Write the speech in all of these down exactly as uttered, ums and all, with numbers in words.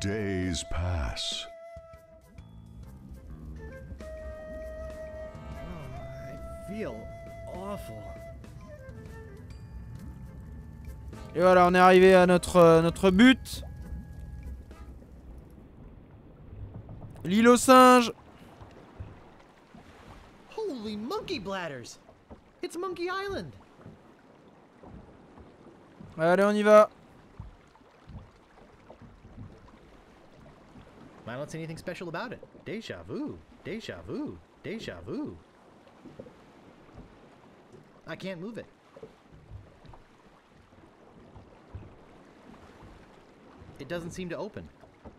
days pass. Oh, I feel awful. Et voilà, on est arrivé à notre, euh, notre but. L'île aux singes. Holy monkey bladders! It's Monkey Island. Allez, on y va. I don't see anything special about it. Deja vu. Deja vu. Deja vu. I can't move it. It doesn't seem to open.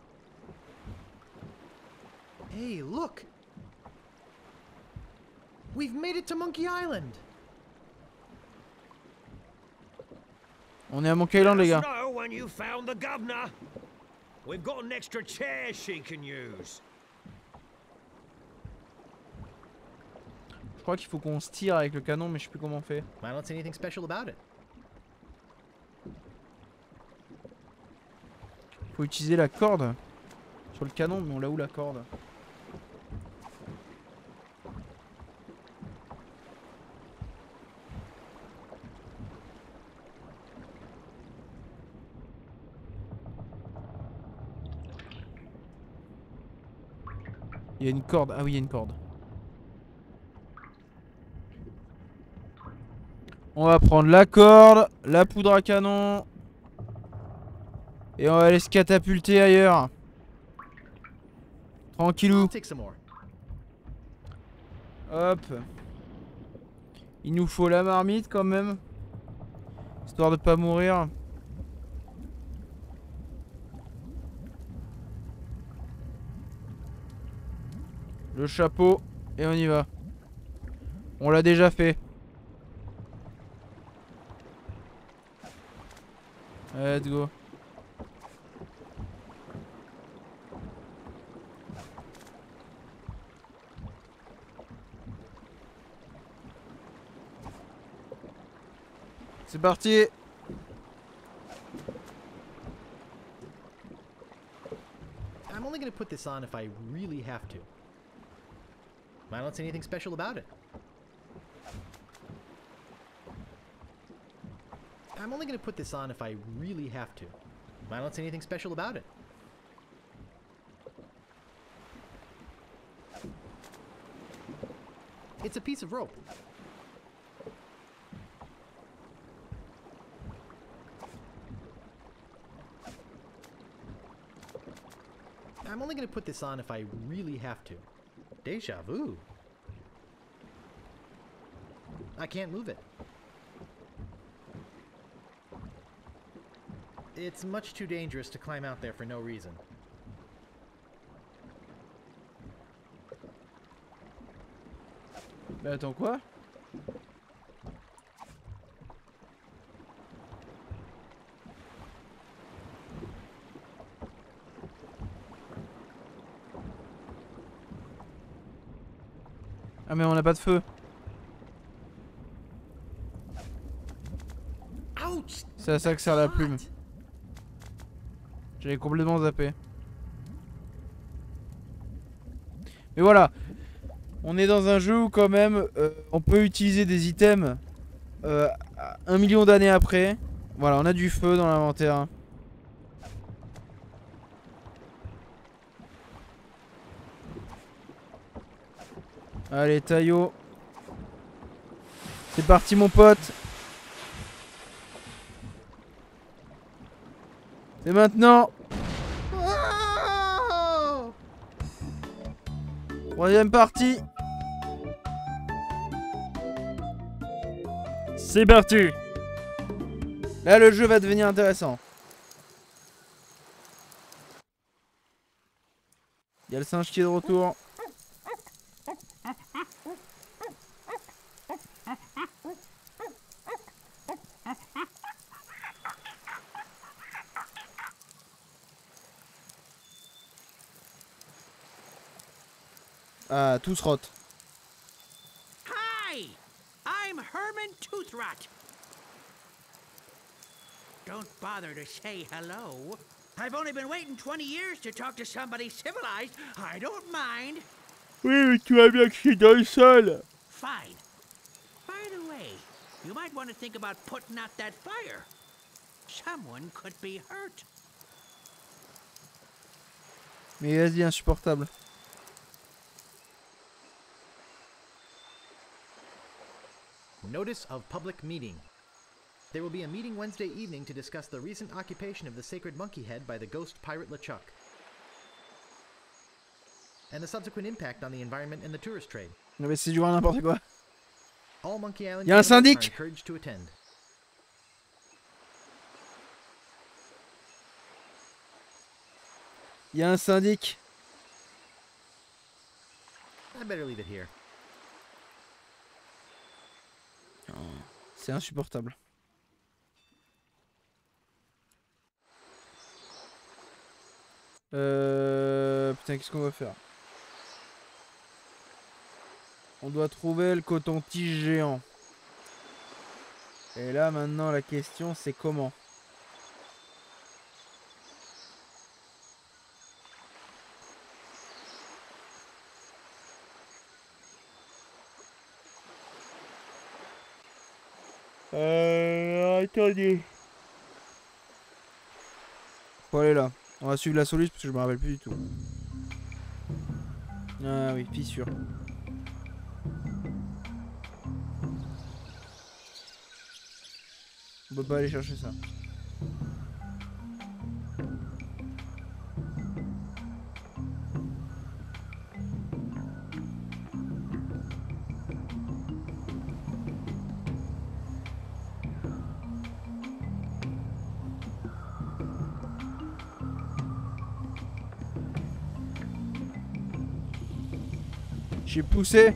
Hey, look! We've made it to Monkey Island! On est à Monkey Island, les gars. Know when you found the governor. We've got an extra chair she can use. Je crois qu'il faut qu'on se tire avec le canon, mais je sais plus comment on fait. I don't see anything special about it. Faut utiliser la corde sur le canon, mais on l'a où la corde? Il y a une corde. Ah oui, il y a une corde. On va prendre la corde, la poudre à canon. Et on va aller se catapulter ailleurs. Tranquillou. I'll take some more. Hop. Il nous faut la marmite quand même. Histoire de pas mourir. Le chapeau. Et on y va. On l'a déjà fait. Let's go. C'est parti. I'm only gonna put this on if I really have to. I don't see anything special about it. I'm only gonna put this on if I really have to. I don't see anything special about it. It's a piece of rope. I'm only gonna put this on if I really have to. Deja vu. I can't move it. It's much too dangerous to climb out there for no reason. Mais attends, quoi? Ah mais on n'a pas de feu. C'est à ça que sert la plume. J'avais complètement zappé. Mais voilà. On est dans un jeu où quand même euh, on peut utiliser des items euh, un million d'années après. Voilà, on a du feu dans l'inventaire. Allez, Taillot. C'est parti, mon pote. C'est maintenant. Troisième partie. C'est parti. Là, le jeu va devenir intéressant. Il y a le singe qui est de retour. Ah, tous rot. Hi, I'm Herman Toothrot. Don't bother to say hello. I've only been waiting twenty years to talk to somebody civilized. I don't mind. Oui, mais tu vois bien que je suis dans le sol. Fine. By the way, you might want to think about putting out that fire. Someone could be hurt. Mais vas-y, insupportable. Notice of public meeting. There will be a meeting Wednesday evening to discuss the recent occupation of the sacred monkey head by the ghost pirate LeChuck, and the subsequent impact on the environment and the tourist trade. Non mais c'est du grand n'importe quoi. All Monkey Island Y a un cannibals are syndic. encouraged to attend. Il y a un syndic. I better leave it here. C'est insupportable. Euh... Putain, qu'est-ce qu'on va faire? On doit trouver le coton-tige géant. Et là, maintenant, la question, c'est comment? Euh... Attendez. Faut aller là. On va suivre la solution parce que je me rappelle plus du tout. Ah oui, fissure. On peut pas aller chercher ça. J'ai poussé.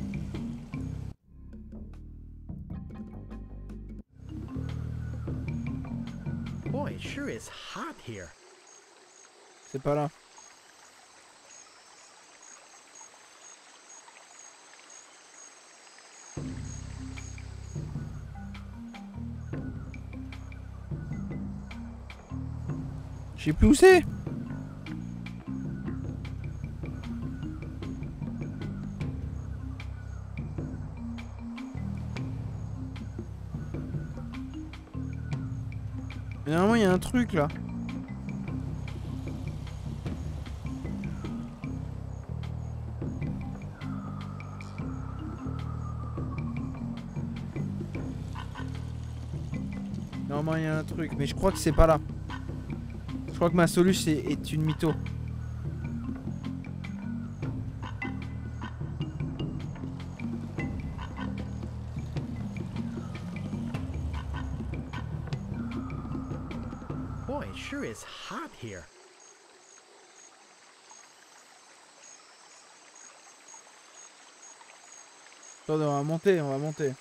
Boy, it sure is hot here. C'est pas là. J'ai poussé. Mais normalement il y a un truc là. Normalement il y a un truc, mais je crois que c'est pas là. Je crois que ma solution est, est une mytho. Boy, it sure is hot here. Attendez, on va monter, on va monter.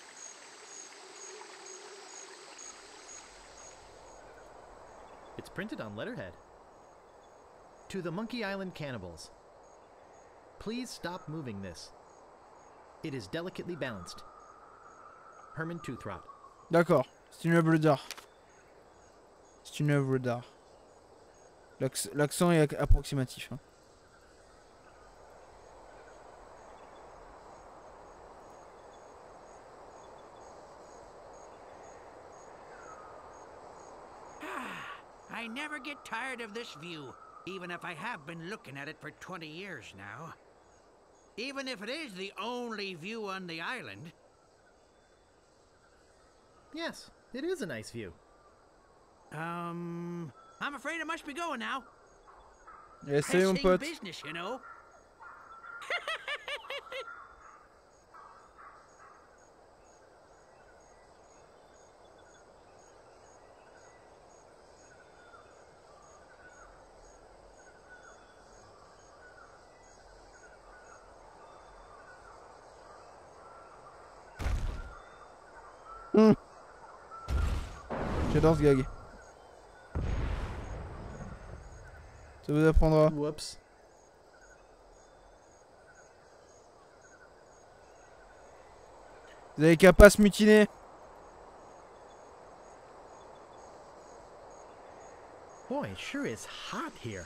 It's printed on letterhead. To the Monkey Island cannibals. Please stop moving this. It is delicately balanced. Herman Toothrot. D'accord, c'est une œuvre d'art. C'est une œuvre d'art. L'accent est approximatif. Hein. I never get tired of this view, even if I have been looking at it for twenty years now. Even if it is the only view on the island. Yes, it is a nice view. Um, I'm afraid I must be going now. Essaye mon Pressing pote. business, you know. Mmh. J'adore ce gag. Ça vous apprendra. Whoops. Vous avez qu'à pas se mutiner. Boy, Boy, it sure is hot here.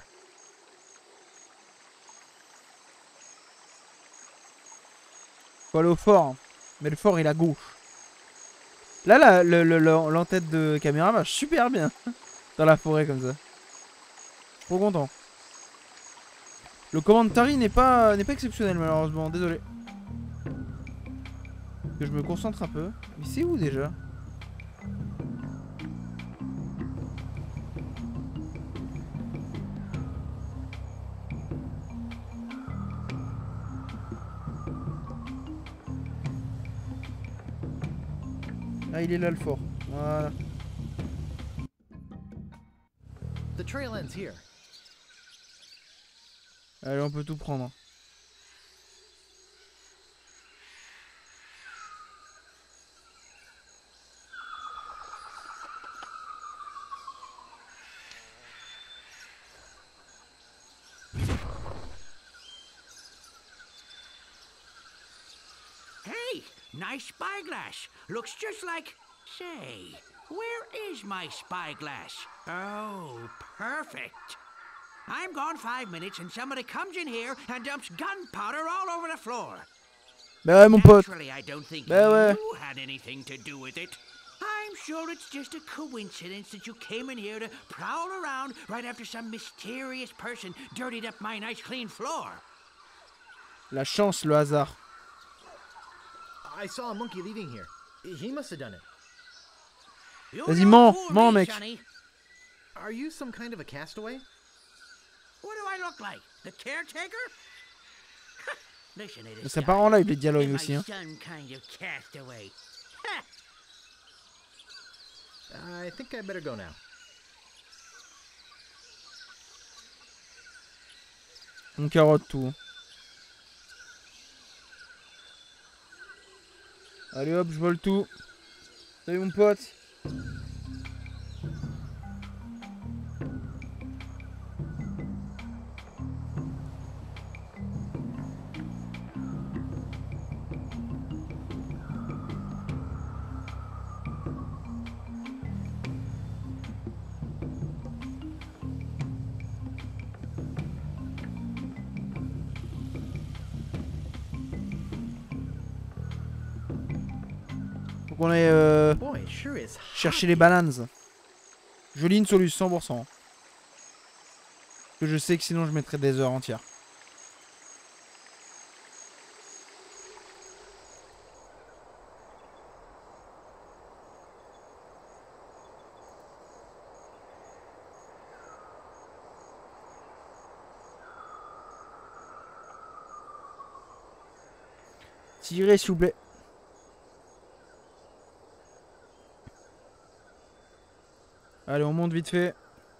Faut aller au fort. Mais le fort il est à gauche. Là, là le, le, le- l'entête de caméra marche super bien. Dans la forêt comme ça. Trop content. Le commentary n'est pas, n'est pas exceptionnel malheureusement, désolé. Que je me concentre un peu. Mais c'est où déjà? Ah, il est là le fort. Voilà. The trail ends here. Allez, on peut tout prendre. Hey, nice spyglass. Looks just like... Say, where is my spyglass? Oh, perfect. I'm gone five minutes and somebody comes in here and dumps gunpowder all over the floor. Bah ouais, mon pote. Naturally, I don't think Bah ouais. you had anything to do with it. I'm sure it's just a coincidence that you came in here to prowl around right after some mysterious person dirtied up my nice clean floor. La chance, le hasard. I saw a monkey leaving here. He must have done it. You Vas-y, don't mens, fool mens, me, mec. Sonny. Are you some kind of a castaway? What do I look like? The caretaker? Listen to Mais this ça guy. part en live les dialogues Am I aussi. Hein. some kind of castaway? I think I better go now. On carotte tout. Allez hop, je vole tout. Salut mon pote. Faut qu'on aille euh, Boy, it sure is hot. chercher les bananes. Je lis une solution cent pour cent. Parce que je sais que sinon je mettrais des heures entières. Tirez s'il vous plaît. Allez, on monte vite fait.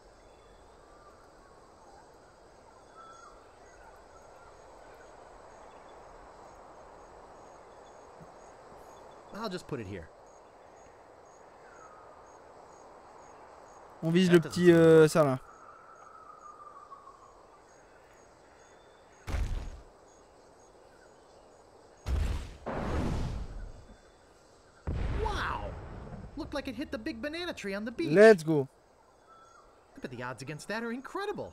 I'll just put it here. On vise le petit euh, ça là. Wow! Looked like it hit the big banana tree on the beach. Let's go. But the odds against that are incredible.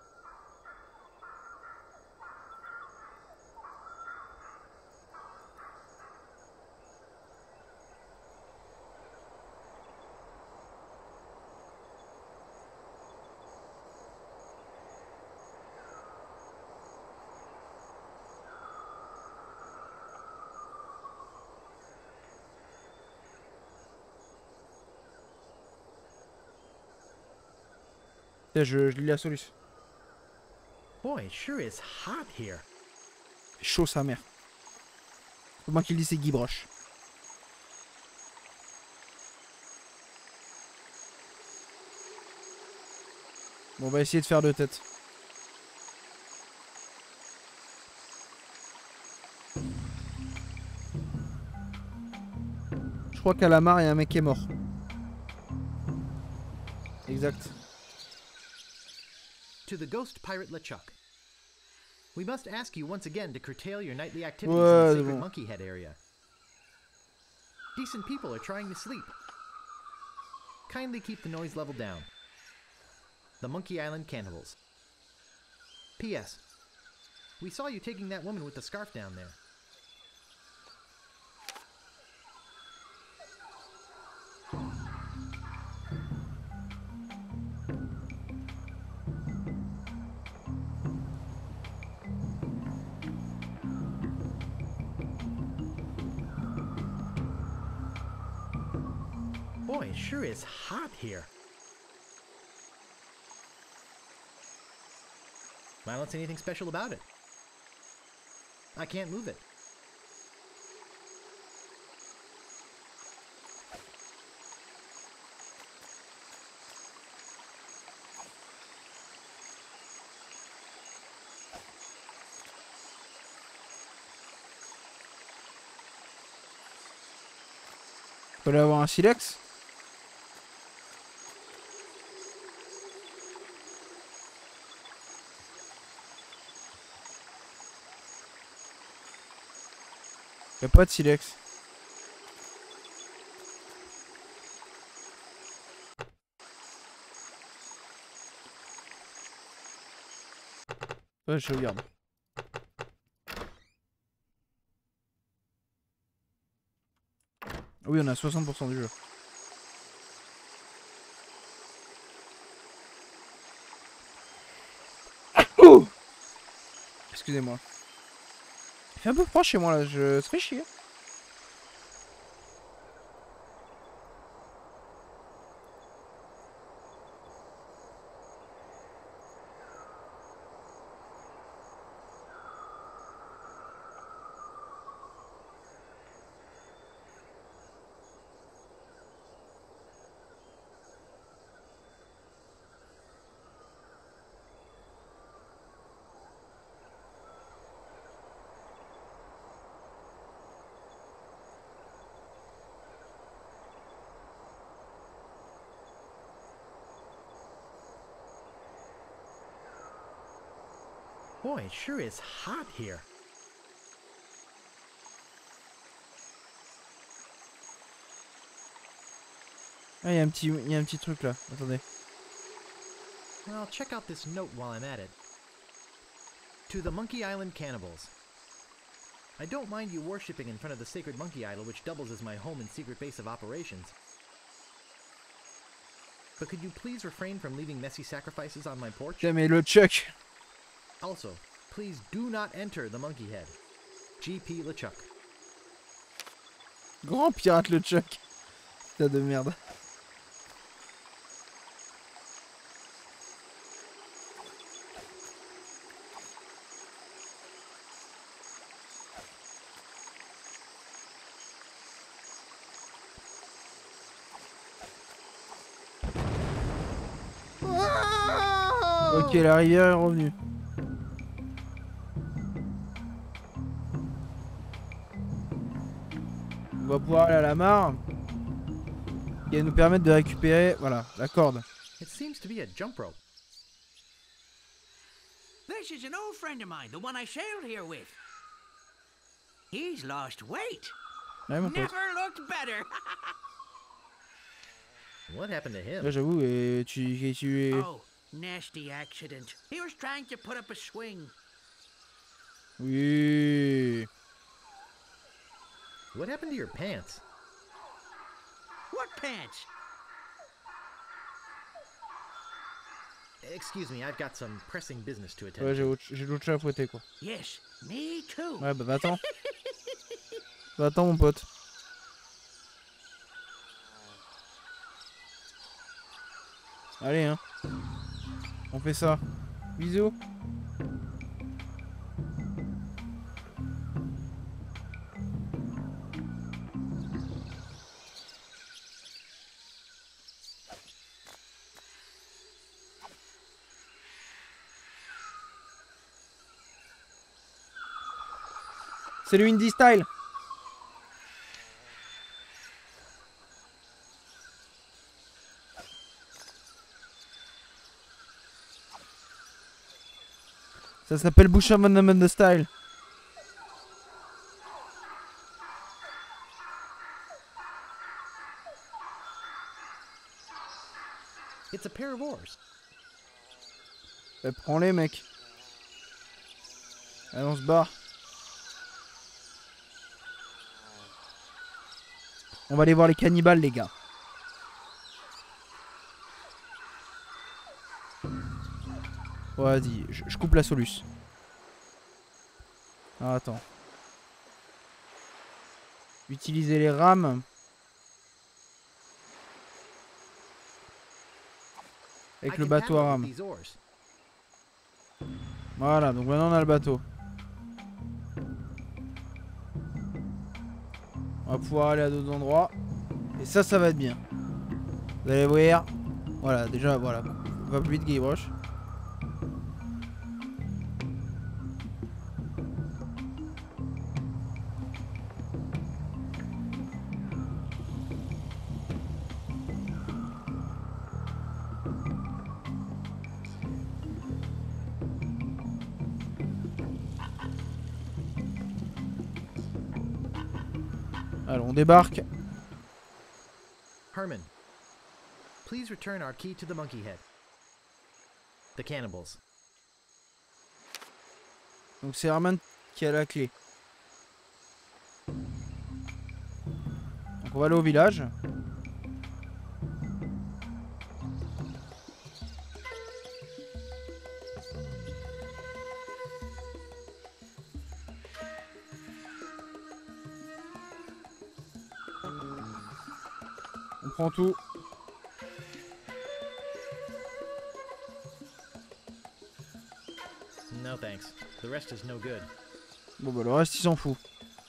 Tiens, je, je lis la solution. Boy, it sure is hot here. Chaud sa mère. C'est moi qui le dis, c'est Guy Broche. Bon, on va essayer de faire deux têtes. Je crois qu'à la mare, il y a un mec qui est mort. Exact. To the ghost pirate LeChuck. We must ask you once again to curtail your nightly activities Ouais, in the sacred bon. Monkey Head area. Decent people are trying to sleep. Kindly keep the noise level down. the Monkey Island Cannibals. P S. We saw you taking that woman with the scarf down there. Boy, it sure is hot here. I don't see anything special about it. I can't move it. Faut aller avoir un silex. Y'a pas de silex. Ouais, je regarde. Oui, on a soixante pour cent du jeu. Oh, excusez-moi. Il fait un peu froid chez moi là, je... ça fait chier. Boy, it sure is hot here. Ah, il y a un petit, il y a un petit truc là. Attendez. Well, check out this note while I'm at it. To the Monkey Island Cannibals. I don't mind you worshipping in front of the sacred monkey idol which doubles as my home and secret base of operations. But could you please refrain from leaving messy sacrifices on my porch? Tiens, mais le Chuck. Also, please do not enter the Monkey Head. G P LeChuck. Grand pirate le Chuck. Putain de merde. Ok, la rivière est revenue. On va pouvoir aller à la mare. Qui va nous permettre de récupérer, voilà, la corde. It seems to be a jump rope. This is an old friend of mine, the one I sailed here with. He's lost weight. Ouais, mon pote. Never looked better. What happened to him? Là, j'avoue, et tu, tu es... Oh, nasty accident. He was trying to put up a swing. Oui. What happened to your pants? What pants? Excuse me, I've got some pressing business to attend Ouais, to. j'ai d'autres chats à fouetter, quoi. Yes, me too. Ouais, bah va-t'en. Va-t'en, mon pote. Allez, hein. On fait ça. Bisous. C'est le Indie Style. Ça s'appelle Boucher Van Style. It's a pair of oars. Bah, prends-les, mec. Allez, on se barre. On va aller voir les cannibales, les gars. Ouais, vas-y, je, je coupe la soluce. Ah, attends. Utiliser les rames. Avec le bateau à rames. Voilà, donc maintenant on a le bateau. On va pouvoir aller à d'autres endroits. Et ça, ça va être bien. Vous allez voir. Voilà, déjà, voilà. Va plus vite, Guybrush. Alors, on débarque. Herman, please return our key to the monkey head. The cannibals. Donc c'est Herman qui a la clé. Donc on va aller au village. On prend tout. No thanks. The rest is no good. Bon bah le reste il s'en fout.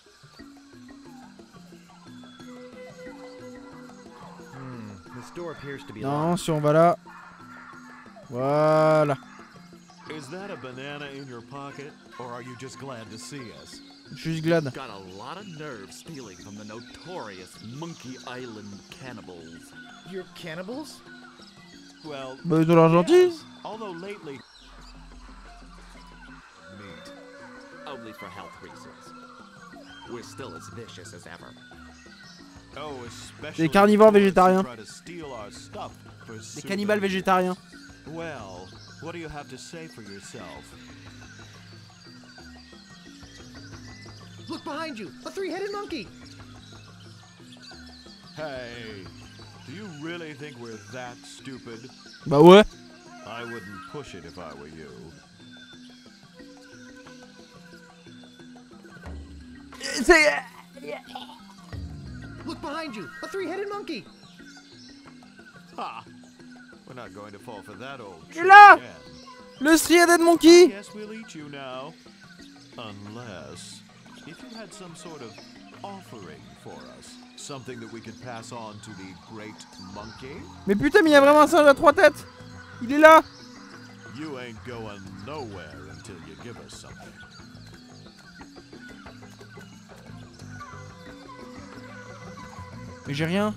Hmm, this door appears to be Non, locked. si on va là. Voilà. Is that a banana in your pocket, or are you just glad to see us? Je suis juste glad. Got a lot of nerve stealing from the notorious Monkey Island cannibals. You're cannibals? Well, Bah ils ont l'air gentils. yes, although lately... Meat. Only for health reasons. We're still as vicious as ever. Oh, especially Des carnivores those who végétariens. try to steal our stuff for Des cannibales souvenirs. végétariens. Well, what do you have to say for yourself? Look behind you! A three-headed monkey! Hey, do you really think we're that stupid? Bah ouais. I wouldn't push it if I were you. C'est... Look behind you! A three-headed monkey! Ha! We're not going to fall for that old Et trick là, again. le three-headed I monkey. guess we'll eat you now. Unless, if you had some sort of offering for us. Something that we could pass on to the great monkey. Mais putain, mais il y a vraiment un singe à trois têtes. Il est là. You ain't going nowhere until you give us something. Mais j'ai rien.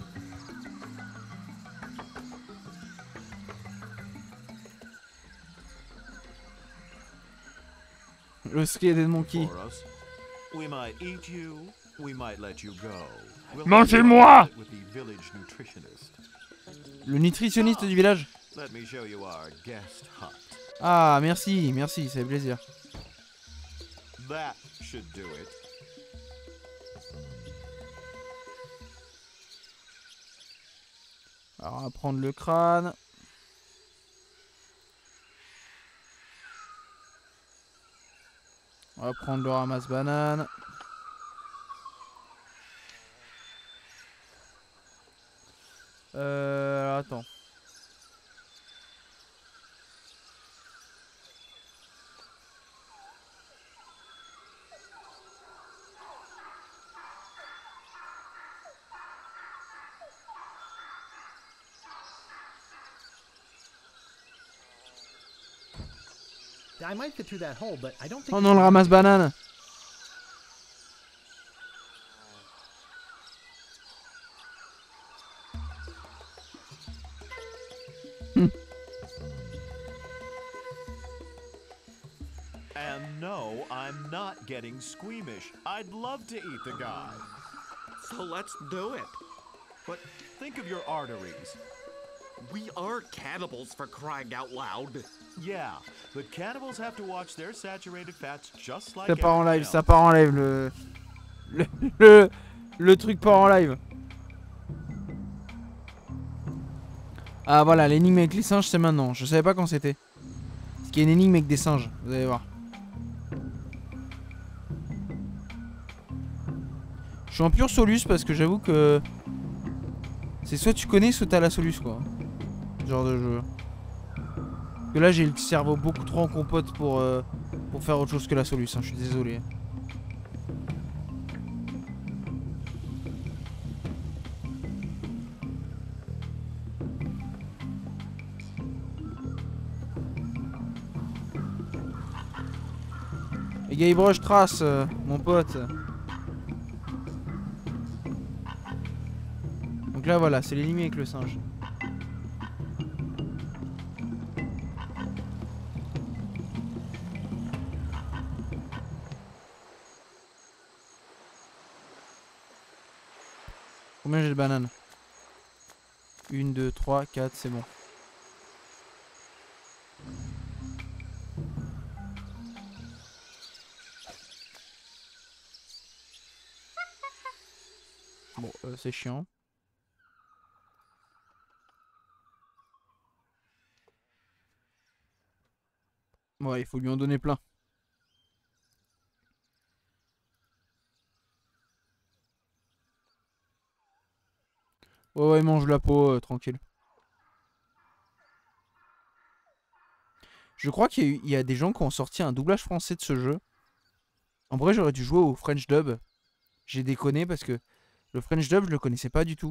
Le three-headed monkey. For us. We might eat you, we might let you go. We'll Mangez-moi! with the village nutritionist. Le nutritionniste du village. Let me show you our guest hut. Ah, merci, merci, ça fait plaisir. That should do it. Alors, on va prendre le crâne. On va prendre le ramasse-banane. Euh, alors, attends. I might fit through that hole, but I don't think... Oh non, le ramasse-banane. And no, I'm not getting squeamish. I'd love to eat the guy. So let's do it. But think of your arteries. We are cannibals, for crying out loud. Yeah, but cannibals have to watch their saturated fats just like Ça part en everyone live, ça else. part en live le... Le, le, le truc part en live. Ah voilà, l'énigme avec les singes c'est maintenant. Je savais pas quand c'était. Parce qu'il y a une énigme avec des singes, vous allez voir. Je suis en pur solus parce que j'avoue que... C'est soit tu connais, soit t'as la solus quoi. Ce genre de jeu. Parce que là j'ai le cerveau beaucoup trop en compote pour, euh, pour faire autre chose que la solus, hein. Je suis désolé. Et Guybrush Trace, euh, mon pote. Donc là voilà, c'est l'énigme avec le singe. Combien j'ai de bananes? Une, deux, trois, quatre, c'est bon. Bon, euh, c'est chiant. Ouais, il faut lui en donner plein. Ouais, ouais, mange la peau, euh, tranquille. Je crois qu'il y, a eu- il y a des gens qui ont sorti un doublage français de ce jeu. En vrai, j'aurais dû jouer au French Dub. J'ai déconné parce que le French Dub, je le connaissais pas du tout.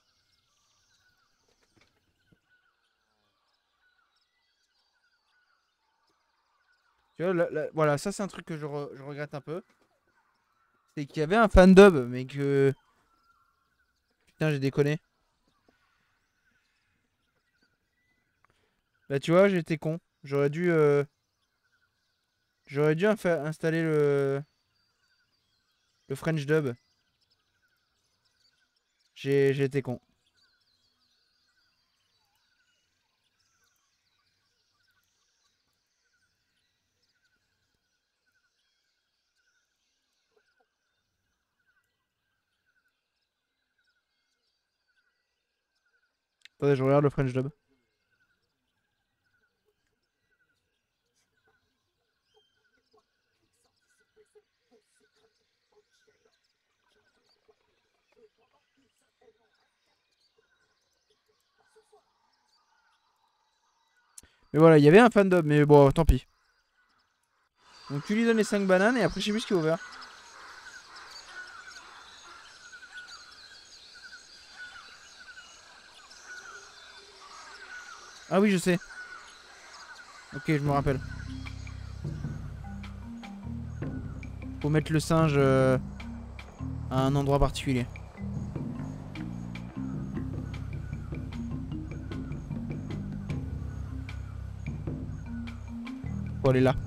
Tu vois, là- là- voilà, ça c'est un truc que je, re- je regrette un peu. C'est qu'il y avait un fan dub, mais que... Putain, j'ai déconné. Bah tu vois, j'étais con. J'aurais dû... euh, J'aurais dû infa- installer le... Le French dub. J'ai j'ai été con. Attendez, je regarde le French dub. Mais voilà, il y avait un fan dub, mais bon, tant pis. Donc tu lui donnes les cinq bananes et après je sais plus ce qu'il faut faire. Ah oui, je sais. Ok, je me rappelle. Faut mettre le singe euh, à un endroit particulier. Faut aller là.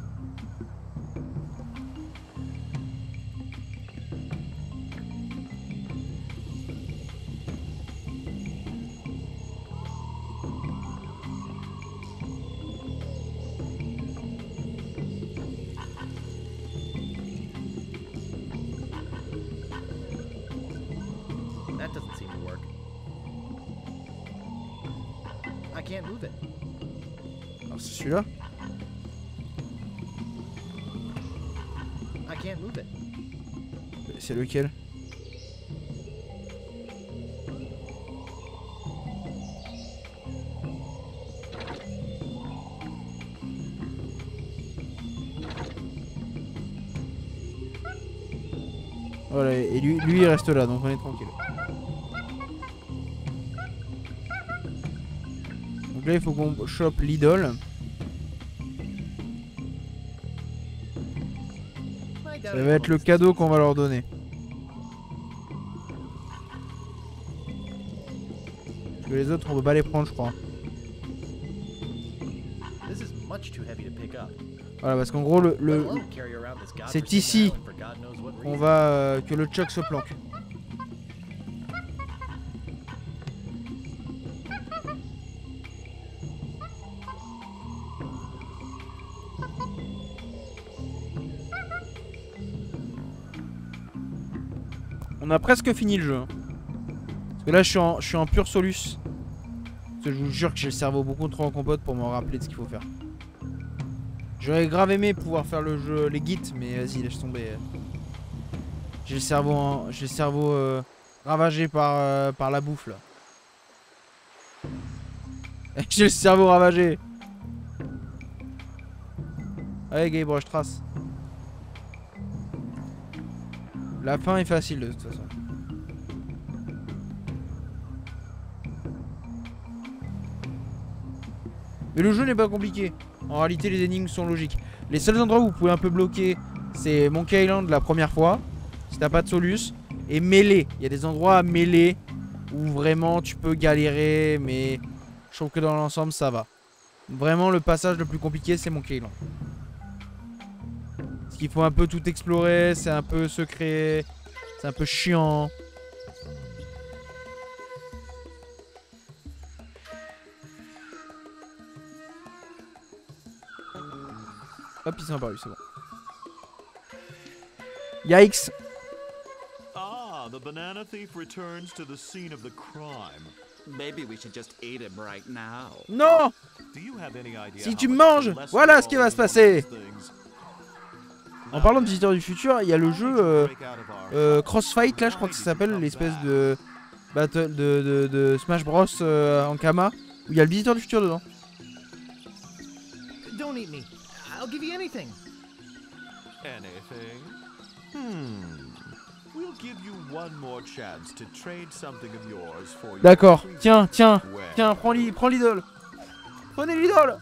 That doesn't seem to work. I can't move it. Alors c'est celui-là. I can't move it. C'est lequel? Voilà, et lui, lui il reste là, donc on est tranquille. Donc là il faut qu'on chope l'idole. Ça va être le cadeau qu'on va leur donner. Parce que les autres on peut pas les prendre je crois. This is much too heavy to pick up. Voilà parce qu'en gros le, le- Let alone carry around this c'est godforsaken ici island for God knows what on reason. va euh, que le Chuck se planque. On a presque fini le jeu. Hein. Parce que là, je suis en, je suis en pur solus. Parce que je vous jure que j'ai le cerveau beaucoup trop en compote pour me rappeler de ce qu'il faut faire. J'aurais grave aimé pouvoir faire le jeu, les guides, mais vas-y, laisse tomber. J'ai le cerveau, en, j'ai le cerveau euh, ravagé par, euh, par la bouffe là. J'ai le cerveau ravagé. Allez, Gabriel, je trace. La fin est facile de toute façon. Mais le jeu n'est pas compliqué. En réalité, les énigmes sont logiques. Les seuls endroits où vous pouvez un peu bloquer, c'est Monkey Island la première fois, si t'as pas de solus, et mêler. Il y a des endroits à mêler où vraiment tu peux galérer, mais je trouve que dans l'ensemble ça va. Vraiment, le passage le plus compliqué, c'est Monkey Island. Parce qu'il faut un peu tout explorer, c'est un peu secret, c'est un peu chiant. Hop, il s'en a paru, c'est bon. Yikes! Ah, the banana thief returns to the scene of the crime. Maybe we should just eat him right now. Non! Do you have any idea Si how tu me much manges, cholesterol voilà ce qui va se is in one of passer. these things? En parlant de visiteurs du futur, il y a le jeu euh, euh, Crossfight, là je crois que ça s'appelle, l'espèce de battle de, de, de Smash Bros euh, en Kama, où il y a le visiteur du futur dedans. Don't eat me. I'll give you anything. Anything? Hmm. We'll give you one more chance to trade something of yours for your D'accord, treat. tiens, tiens, Well, tiens, prends l'i- prends l'idole. Prenez l'idole.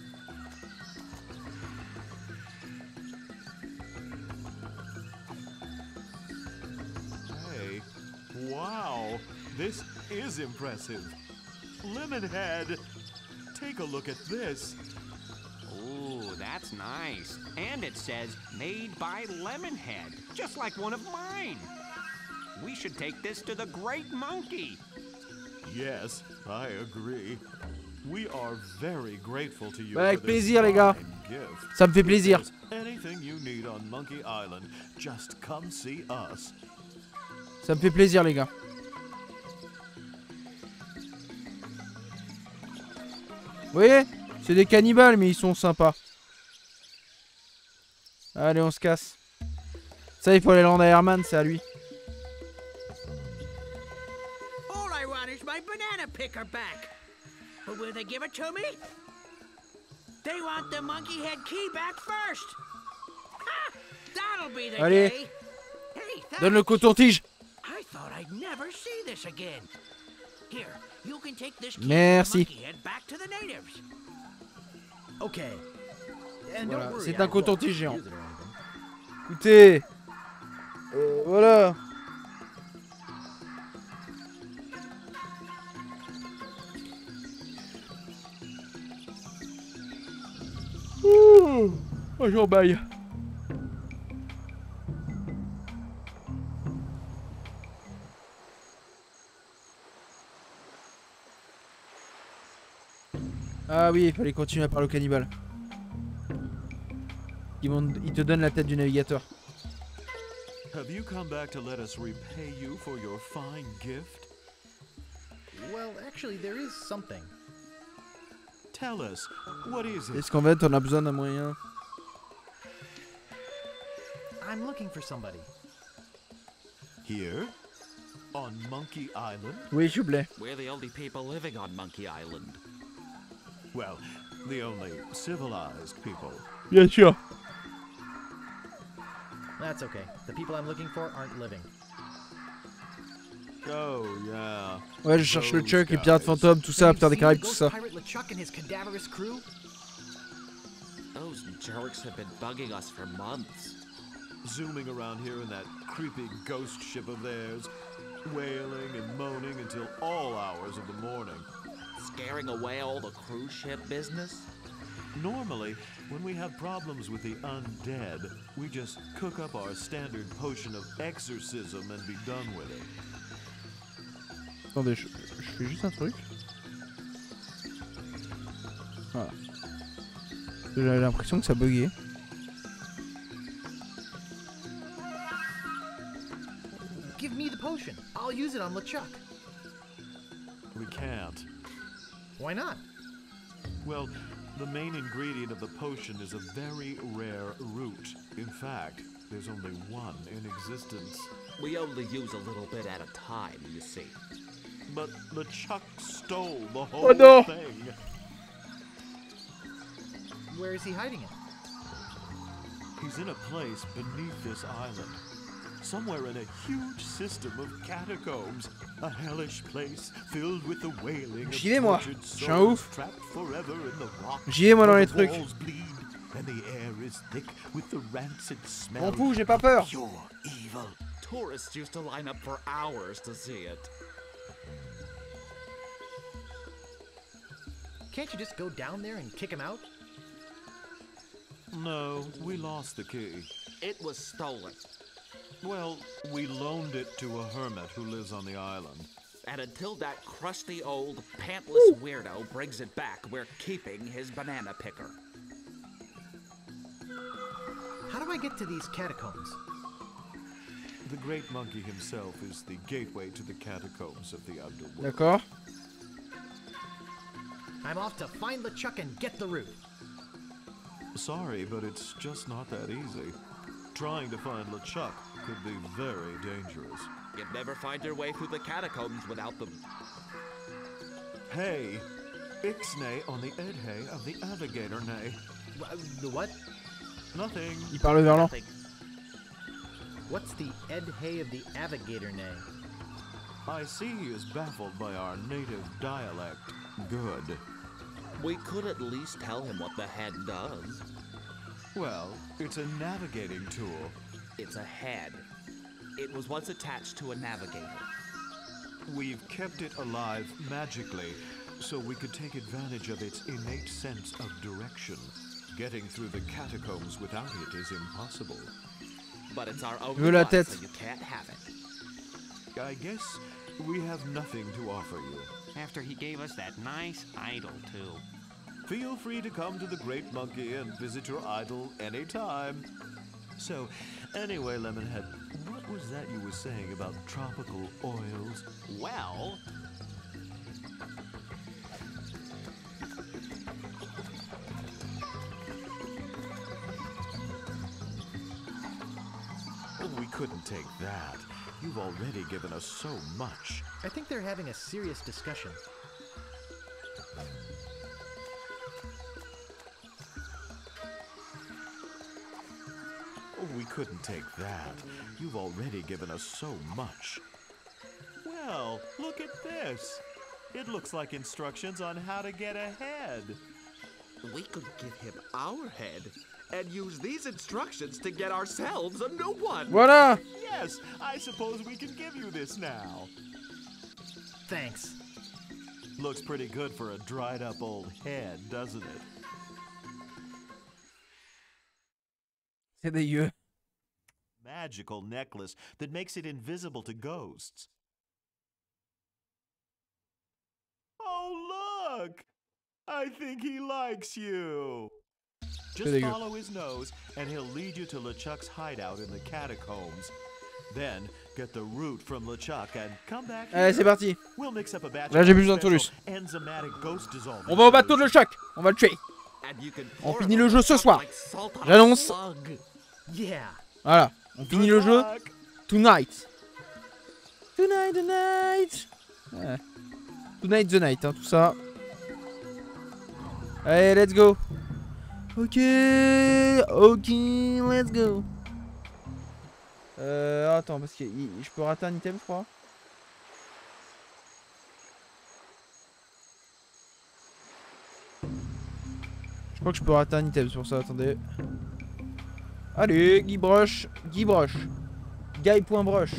Hey, wow, this is impressive. Lemonhead, take a look at this. Ooh, that's nice. And it says made by Lemonhead, just like one of mine. We should take this to the Great Monkey. Yes, I agree. We are very grateful to you Bah, avec for this plaisir, les gars. fine gift. Ça me fait plaisir. If there's anything you need on Monkey Island, just come see us. Ça me fait plaisir, les gars. Vous voyez? C'est des cannibales, mais ils sont sympas. Allez, on se casse. Ça, il faut aller rendre à Herman, c'est à lui. All I want is my banana picker back. But will they give it to me? They want the monkey head key back first. Ha! That'll be the Allez. day. Hey, Donne le thanks. coton-tige. I thought I'd never see this again. Here, you can take this key Merci. and the monkey head back to the natives. Okay. And Voilà, don't worry, c'est I un won't coton-tige géant. use it or anything. Écoutez. Euh, voilà. Ouh. Oh, j'en baille. Ah oui, il fallait continuer à parler au cannibale. Ils, vont, ils te donnent la tête du navigateur. Have you come back to let us repay you for your fine gift? Well, actually, there is something. Tell us, what is it? Est-ce qu'en fait on a besoin d'un moyen? I'm looking for somebody. Here? On Monkey Island? Oui, s'il vous plaît. We're the only people living on Monkey Island. Well, the only civilized people. Bien sûr. That's okay. The people I'm looking for aren't living. Oh, yeah. Ouais, je cherche le Those Chuck, les pirates guys. fantômes, tout ça, Have you Pirates des seen Caraïbes, the tout ghost ça. pirate LeChuck and his cadaverous crew? Those jerks have been bugging us for months. Zooming around here in that creepy ghost ship of theirs, wailing and moaning until all hours of the morning. Scaring away all the cruise ship business? Normally, when we have problems with the undead, we just cook up our standard potion of exorcism and be done with it. Attendez, je, je fais juste un truc. Voilà. J'avais l'impression que ça buguait. Give me the potion. I'll use it on LeChuck. We can't. Why not? Well, the main ingredient of the potion is a very rare root. In fact, there's only one in existence. We only use a little bit at a time, you see. But LeChuck stole the whole Oh no! thing. Where is he hiding it? He's in a place beneath this island. Somewhere in a huge system of catacombs. A hellish place filled with the wailing of J'y vais, moi. tortured Je suis un souls ouf. trapped forever in the rock. J'y vais, moi, dans where les the trucs. walls bleed and the air is thick with the rancid smell. M'en fous, j'ai pas peur. Pure evil. Tourists used to line up for hours to see it. Can't you just go down there and kick him out? No, we lost the key. It was stolen. Well, we loaned it to a hermit who lives on the island. And until that crusty old, pantless weirdo brings it back, we're keeping his banana picker. How do I get to these catacombs? The great monkey himself is the gateway to the catacombs of the underworld. D'accord. I'm off to find LeChuck and get the root. Sorry, but it's just not that easy. Trying to find LeChuck could be very dangerous. You'd never find your way through the catacombs without them. Hey, Ixnay on the Edhay of the Navigator Nay. Wh- The what? Nothing. Il parle verlan. Nothing. What's the Ed Hay of the Navigator name? I see he is baffled by our native dialect. Good. We could at least tell him what the head does. Well, it's a navigating tool. It's a head. It was once attached to a navigator. We've kept it alive magically, so we could take advantage of its innate sense of direction. Getting through the catacombs without it is impossible. But it's our Je own veux la one, tête. so you can't have it. I guess we have nothing to offer you. After he gave us that nice idol, too. Feel free to come to the Great Monkey and visit your idol anytime. So, anyway, Lemonhead, what was that you were saying about tropical oils? Well, Oh, we couldn't take that. You've already given us so much. I think they're having a serious discussion. Oh, we couldn't take that. You've already given us so much. Well, look at this. It looks like instructions on how to get ahead. We could give him our head and use these instructions to get ourselves a new one. Voilà. Yes, I suppose we can give you this now. Thanks. Looks pretty good for a dried up old head, doesn't it? C'est dégueu. Magical necklace that makes it invisible to ghosts. Oh, look! I think he likes you. Just C'est dégueu. follow his nose, and he'll lead you to LeChuck's hideout in the catacombs. Then get the root from LeChuck and come back here. Allez, c'est parti. We'll mix up a batch Là, of j'ai our plus besoin de special Toulouse. enzymatic ghost dissolving On va au bateau de solution. LeChuck. On va le tuer. And you can On pour finit it le on jeu ce top soir. like salt on a J'annonce. slug. Yeah. Voilà. On finit Good le jeu luck. tonight. Tonight, tonight. Ouais. Tonight, the night, hein, tout ça. Allez, let's go. Ok, ok, let's go. Euh, attends, parce que il- je peux rater un item, je crois. Je crois que je peux rater un item, c'est pour ça, attendez. Allez, Guybrush, Guybrush. Guy.brush.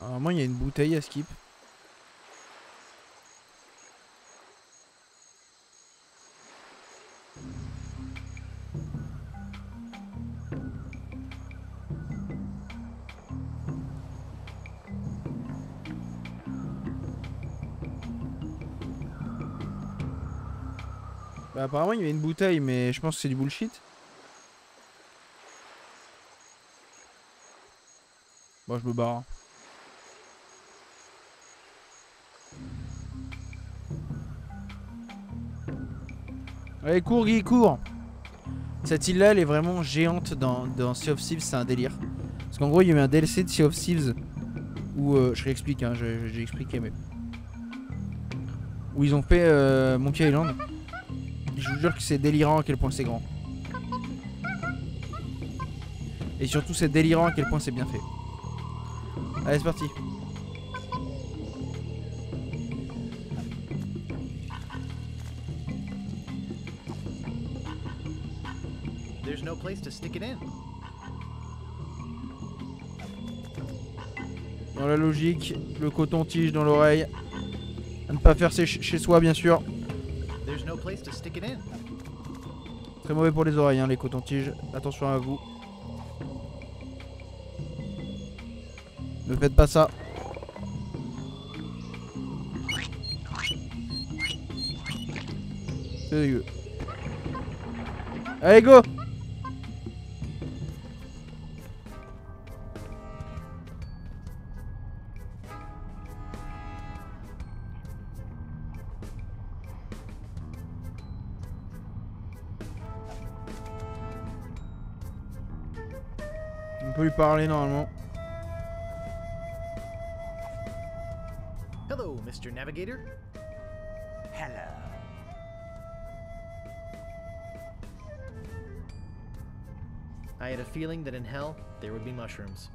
Normalement, il y a une bouteille à skip. Bah apparemment il y avait une bouteille mais je pense que c'est du bullshit. Bon je me barre. Allez cours Guy, cours. Cette île là elle est vraiment géante dans, dans Sea of Thieves, c'est un délire. Parce qu'en gros il y a eu un D L C de Sea of Thieves où euh, je réexplique hein, j'ai expliqué mais où ils ont fait euh, Monkey Island. Je vous jure que c'est délirant à quel point c'est grand. Et surtout c'est délirant à quel point c'est bien fait. Allez c'est parti. There's no place to stick it in. Dans la logique, le coton-tige dans l'oreille. À ne pas faire chez, chez soi bien sûr. There's no place to stick it in. Très mauvais pour les oreilles hein, les cotons-tiges. Attention à vous. Ne faites pas ça. C'est dégueu. Allez go. On peut lui parler normalement. Hello, Mister Navigator. Hello. I had a feeling that in hell there would be mushrooms.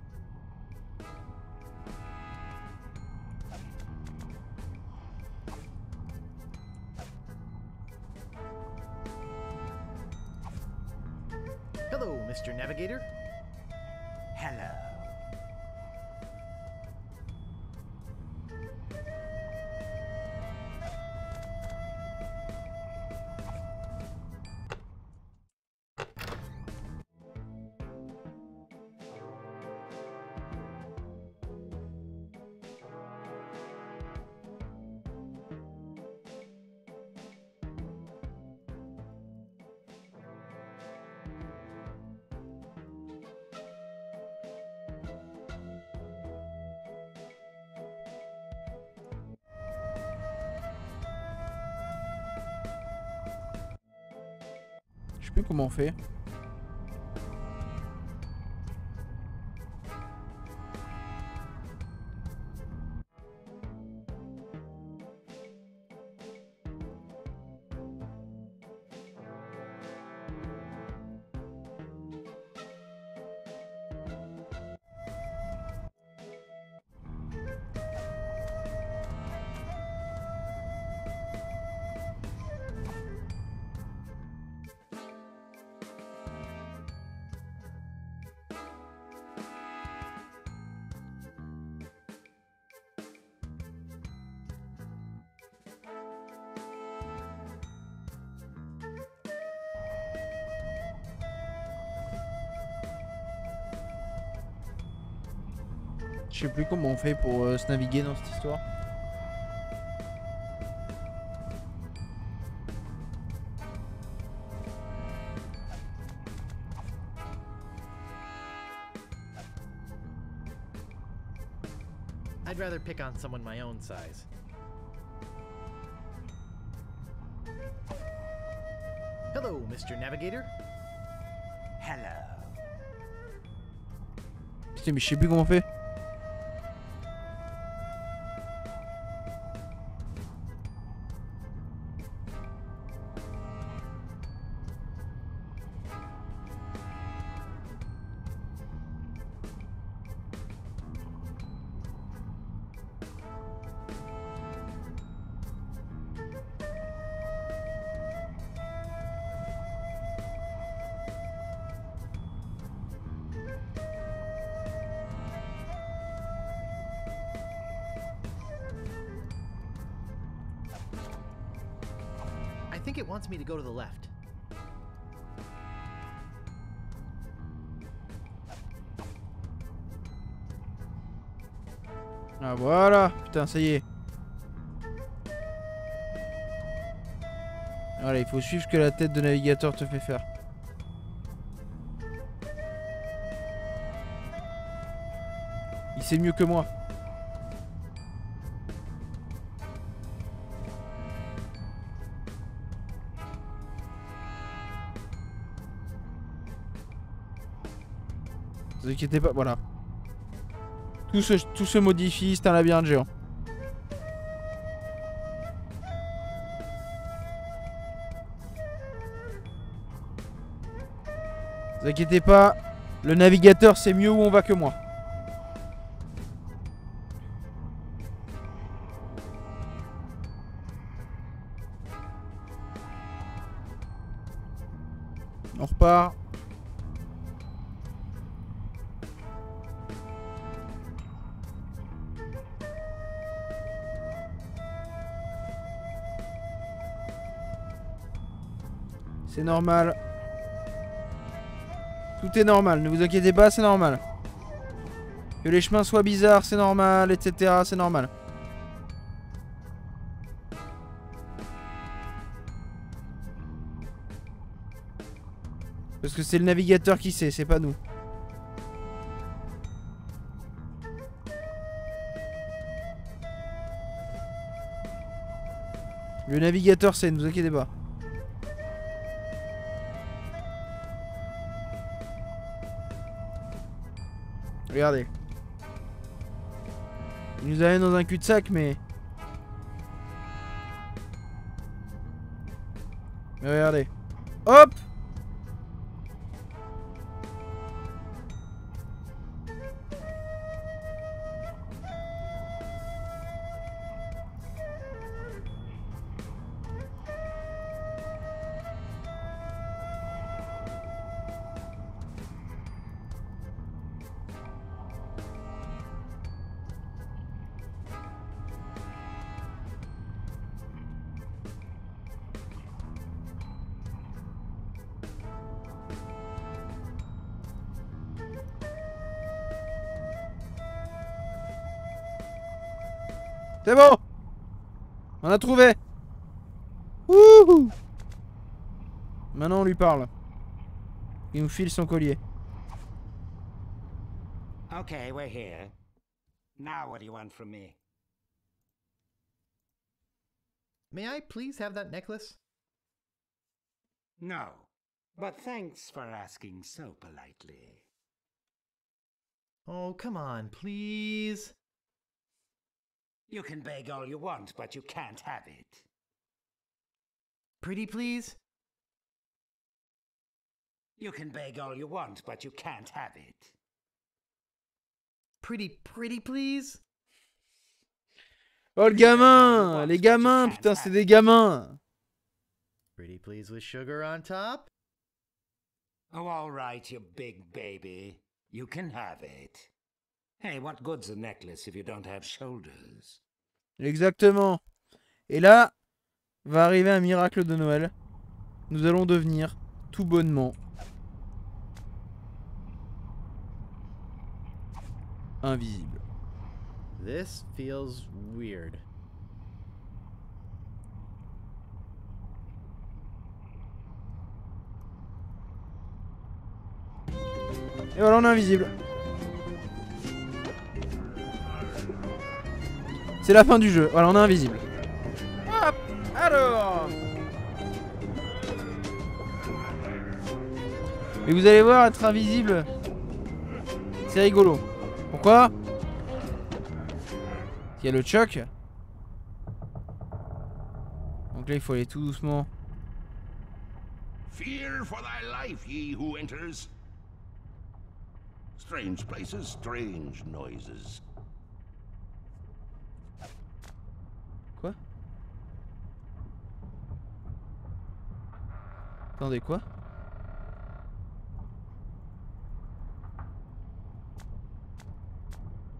Hello, Mister Navigator. Hello. Je sais plus comment on fait. Je sais plus comment on fait pour euh, se naviguer dans cette histoire. I'd rather pick on someone my own size. Hello, Mister Navigator. Hello. Putain mais je sais plus comment on fait. think it wants me to go to the left. Ah voilà, putain ça y est. Voilà, il faut suivre ce que la tête de navigateur te fait faire. Il sait mieux que moi. Ne vous inquiétez pas, voilà. Tout se, tout se modifie, c'est un labyrinthe géant. Ne vous inquiétez pas, le navigateur sait mieux où on va que moi. On repart. C'est normal. Tout est normal, ne vous inquiétez pas, c'est normal. Que les chemins soient bizarres, c'est normal, et cetera. C'est normal. Parce que c'est le navigateur qui sait, c'est pas nous. Le navigateur sait, ne vous inquiétez pas. Regardez. Il nous amène dans un cul-de-sac, mais... Mais regardez. Hop! C'est bon! On a trouvé! Wouhou! Maintenant on lui parle. Il nous file son collier. Okay, we're here. Now what do you want from me? May I please have that necklace? No. But thanks for asking so politely. Oh, come on, please. You can beg all you want, but you can't have it. Pretty please? You can beg all you want, but you can't have it. Pretty pretty please? Oh le gamin! Les gamins, putain c'est des gamins! Pretty please with sugar on top? Oh, all right, you big baby. You can have it. Hey, what good's a necklace if you don't have shoulders? Exactement. Et là, va arriver un miracle de Noël. Nous allons devenir, tout bonnement, invisibles. This feels weird. Et voilà, on est invisible. C'est la fin du jeu. Voilà, on est invisible. Hop, alors. Mais vous allez voir, être invisible, c'est rigolo. Pourquoi? Il y a le choc. Donc là, il faut aller tout doucement. Fear for thy life, ye who enters. Strange places, strange noises. Quoi? Attendez, quoi?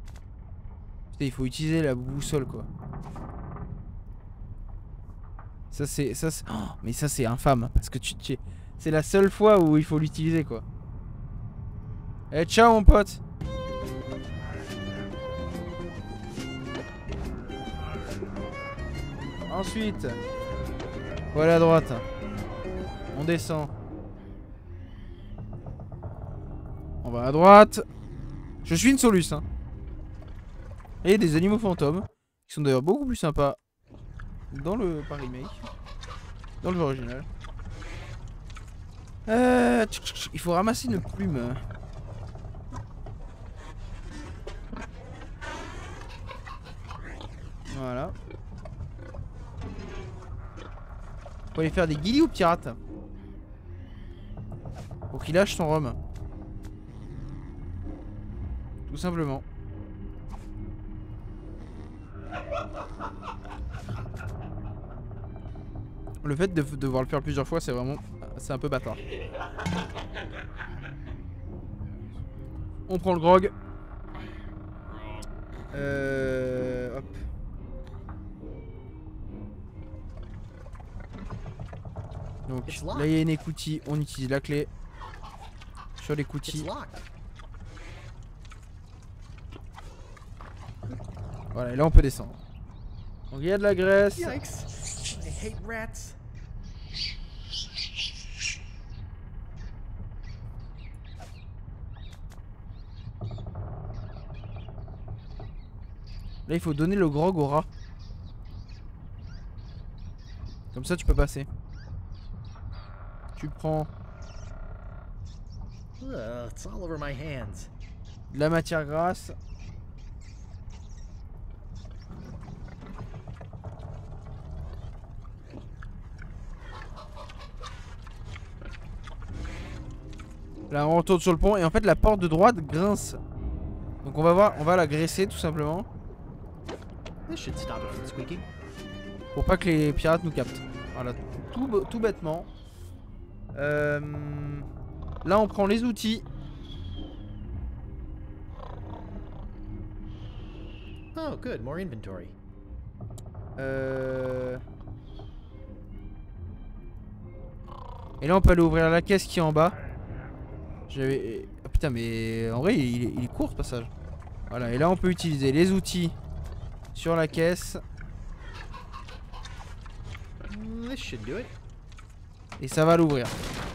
Putain, il faut utiliser la boussole, quoi. Ça c'est... ça c'est... Oh, mais ça c'est infâme. Parce que tu... tu... c'est la seule fois où il faut l'utiliser quoi. Eh ciao mon pote. Ensuite, faut aller à droite. On descend. On va à droite. Je suis une Solus. Hein. Et des animaux fantômes. Qui sont d'ailleurs beaucoup plus sympas dans le par remake. Dans le jeu original. Euh, tch, tch, tch, il faut ramasser une plume. Voilà. Faut aller faire des guilis aux pirates. Pour qu'il lâche son rhum. Tout simplement. Le fait de devoir le faire plusieurs fois, c'est vraiment... c'est un peu bâtard. On prend le grog. Euh... Hop. Donc là il y a une écoutille, on utilise la clé. Sur l'écoutille. Voilà, et là on peut descendre. Donc il y a de la graisse. Yikes. I hate rats. Là il faut donner le grog au rat. Comme ça tu peux passer. Tu prends Ugh, it's all over my hands. de la matière grasse. Là on retourne sur le pont et en fait la porte de droite grince. Donc on va voir, on va la graisser tout simplement. This should stop it from squeaking. Pour pas que les pirates nous captent. Voilà, tout, tout bêtement. Euh, là on prend les outils. Oh, good, more inventory. Euh... Et là on peut aller ouvrir la caisse qui est en bas. J'avais... Oh, putain mais en vrai il est, il est court ce passage. Voilà, et là on peut utiliser les outils sur la caisse. This should do it. Et ça va l'ouvrir.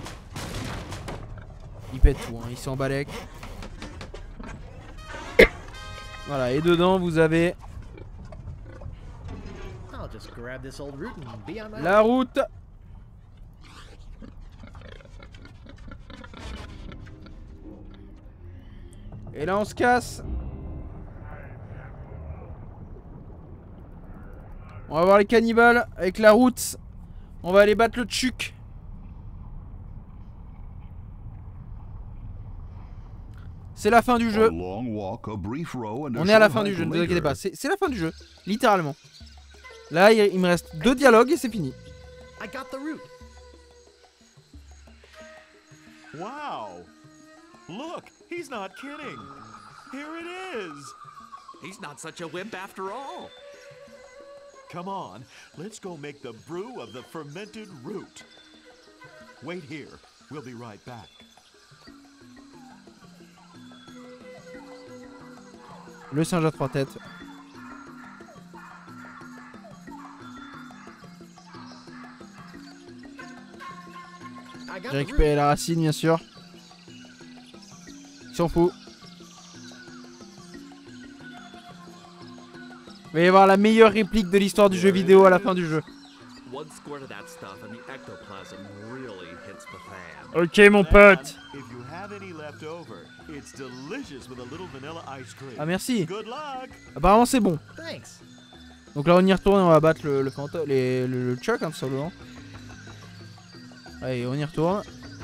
Il pète tout, hein. Il s'en balèque. Voilà, et dedans vous avez I'll just grab this old root and be on my la route. Et là on se casse. On va voir les cannibales avec la route. On va aller battre le tchuk. C'est la fin du jeu. On est à la fin du jeu, ne vous inquiétez pas. C'est la fin du jeu, littéralement. Là, il, il me reste deux dialogues et c'est fini. I got the root. Wow! Look, he's not kidding. Here it is. He's not such a wimp after all. Come on, let's go make the brew of the fermented root. Wait here. We'll be right back. Le singe à trois têtes. J'ai récupéré la racine, bien sûr. Il s'en fout. Il va y avoir la meilleure réplique de l'histoire du jeu vidéo à la fin du jeu. Ok mon pote. Ah merci. Apparemment c'est bon. Donc là on y retourne et on va battre le, le fantôme, les, le, le Chuck hein, tout simplement. Allez on y retourne.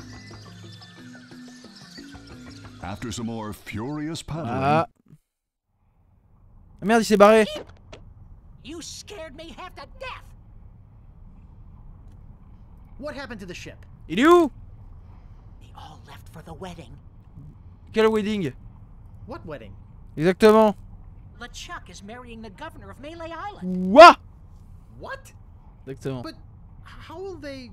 After some more furious paddling. Ah. Ah merde il s'est barré. You scared me half to death. What happened to the ship? Il est où? They all left for the wedding. Quel wedding? What wedding? Exactement. LeChuck is marrying the governor of Melee Island. What? What? Exactement. But How will they...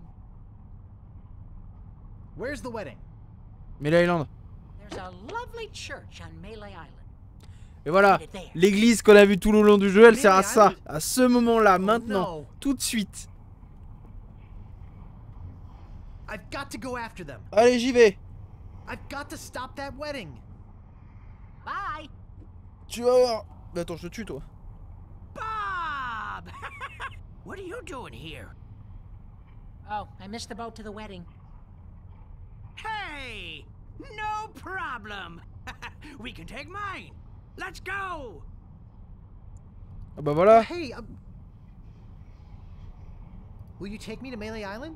Where's the wedding? Melee Island. There's a lovely church on Melee Island. Et voilà, l'église qu'on a vue tout le long du jeu, elle sert à ça, à ce moment-là, maintenant, tout de suite. I've got to go after them. Allez, j'y vais. I've got to stop that wedding. Bye. Tu vas voir. Mais attends, je te tue, toi. Bob! What are you doing here? Oh, I missed the boat to the wedding. Hey! No problem! We can take mine! Let's go! Ah bah voilà. Hey, um... will you take me to Melee Island?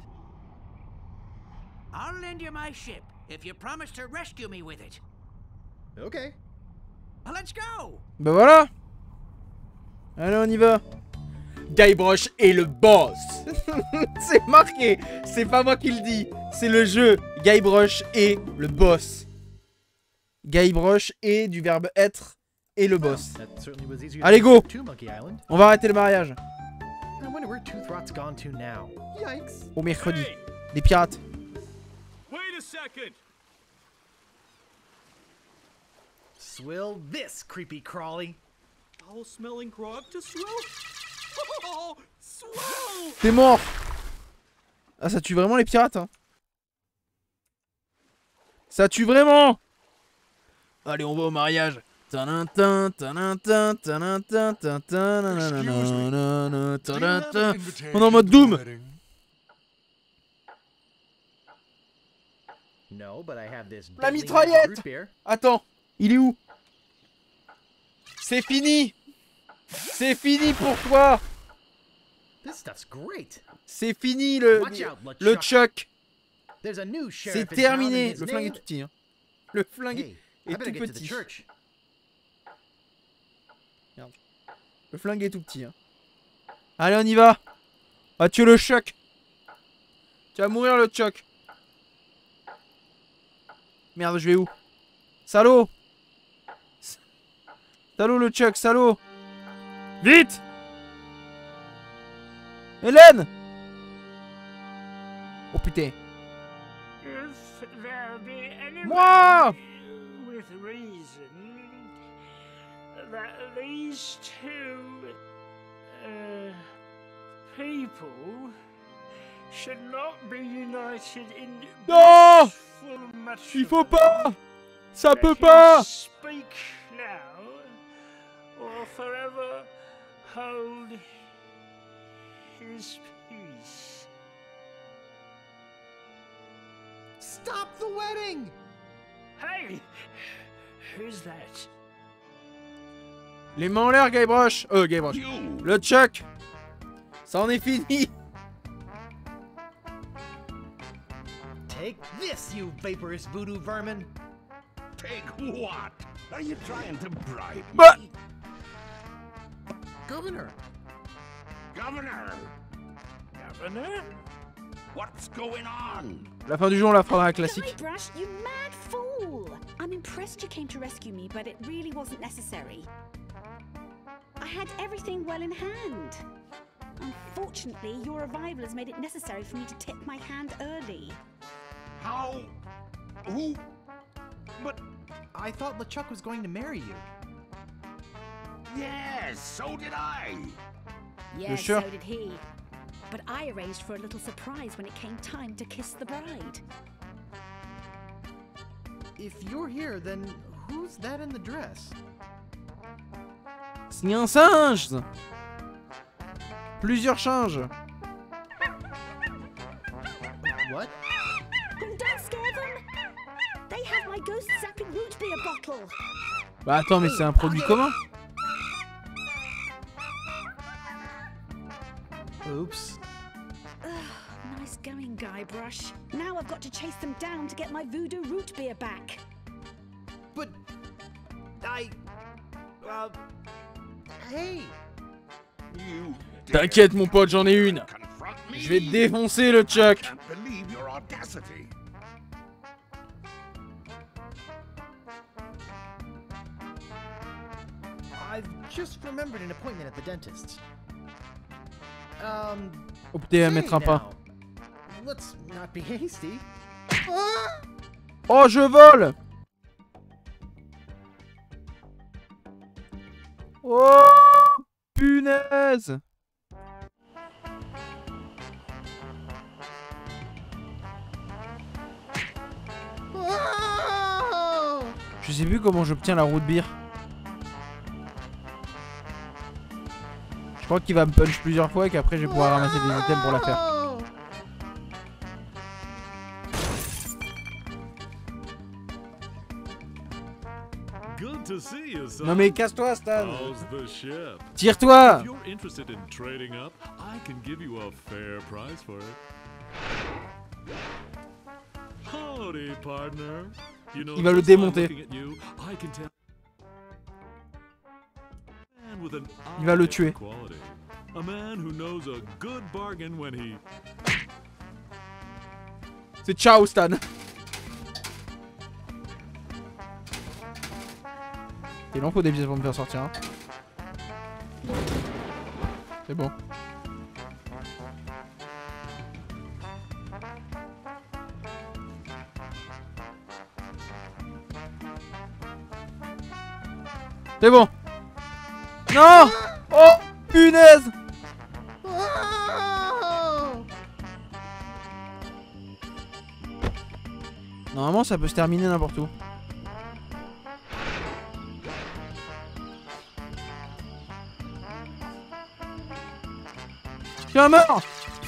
I'll lend you my ship if you promise to rescue me with it. Okay. Let's go! Bah voilà. Allez, on y va. Guybrush est le boss. C'est marqué. C'est pas moi qui le dis. C'est le jeu. Guybrush est le boss. Guybrush est du verbe être et le boss. Allez, go. On va arrêter le mariage. Au mercredi. Les pirates. Wait a second. Swill this, creepy crawly. Foul-smelling grog to swill? Oh, swill! T'es mort. Ah, ça tue vraiment les pirates, hein. Ça tue vraiment. Allez, on va au mariage. On est en mode Doom. La mitraillette. Attends, il est où? C'est fini. C'est fini pour toi. C'est fini le, le Chuck. C'est terminé. Le flingue est tout petit. Hein. Le flingue est tout petit. Merde. Le flingue est tout petit. Hein. Allez, on y va. On va tuer le Chuck. Tu vas mourir, le Chuck. Merde, je vais où? Salaud. Salaud, le Chuck, salaud. Vite. Hélène. Oh putain. Moi. With reason that these two uh, people should not be united in non. matrimony. Il faut pas. Ça peut pas. Speak now, or forever hold his peace. Stop the wedding! Hey! Who's that? Les mains en l'air, Guybrush. Euh, Guybrush. Le Chuck. Ça en est fini. Take this, you vaporous voodoo vermin. Take what? Are you trying to bribe But... me? Governor. Governor. Governor? What's going on? La fin du jeu, on la fera dans la classique. Guybrush, you mad fool! I'm impressed you came to rescue me, but it really wasn't necessary. I had everything well in hand. Unfortunately, your arrival has made it necessary for me to tip my hand early. How? Who? But I thought LeChuck was going to marry you. Yes, so did I. Yes, sure? so did he. But I arranged for a little surprise when it came time to kiss the bride. If you're here, then who's that in the dress? C'est un singe. Plusieurs singes. What? Don't scare them! They have my ghost zapping root beer bottle! Bah attends, mais c'est un produit commun. Oops. Ugh, nice going, Guybrush. Now I've got to chase them down to get my voodoo root beer back. But I... Uh... Hey! You T'inquiète, mon pote, j'en ai une. Je vais te défoncer, le Chuck. can't believe your audacity. I've just remembered an appointment at the dentist's. Um, opté à mettre un pas. Now, let's not be hasty. Oh, je vole! Oh, punaise! Je sais plus comment j'obtiens la roue de bière. Je crois qu'il va me punch plusieurs fois et qu'après je vais pouvoir ramasser des items pour la faire. Good to see you, son. Non mais casse-toi, Stan. How's the ship? Tire-toi. If you're interested in trading up, I can give you a fair price for it. Howdy, partner. You know, Il va le just by démonter. looking at you, I can tell- Man with an Il va le eye tuer. for quality. A man who knows a good bargain when he C'est ciao, Stan. Il en faut des pièces pour me faire sortir. Hein. C'est bon. C'est bon. Non. Oh, punaise. Normalement, ça peut se terminer n'importe où. Tiens, meurs.